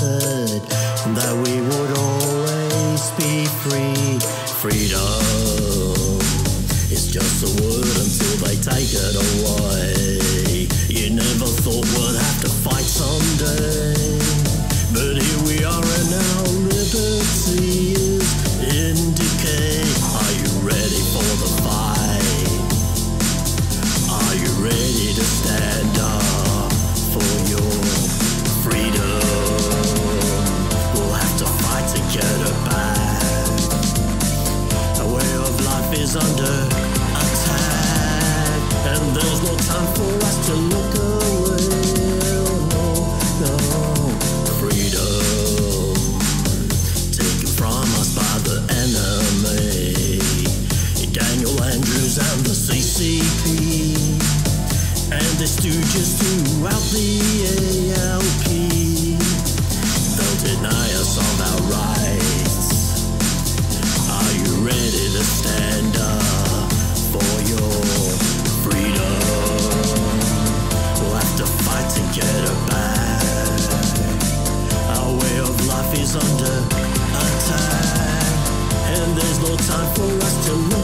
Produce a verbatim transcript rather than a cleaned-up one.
wanted, that we would always be free. Freedom is just a word until they take it away. You never thought we'd have to fight someday, but here we are and our liberty is in decay. Are you ready for the fight? Are you ready to stand up for your freedom? We'll have to fight to get it back. Our way of life is under attack, and there's no time for us to look away. Oh, no, freedom taken from us by the enemy. Daniel Andrews and the C C P and the stooges throughout the A L P. They'll deny us of our rights. Are you ready to stand up for your freedom? We'll have to fight to get it back. Our way of life is under attack, and there's no time for us to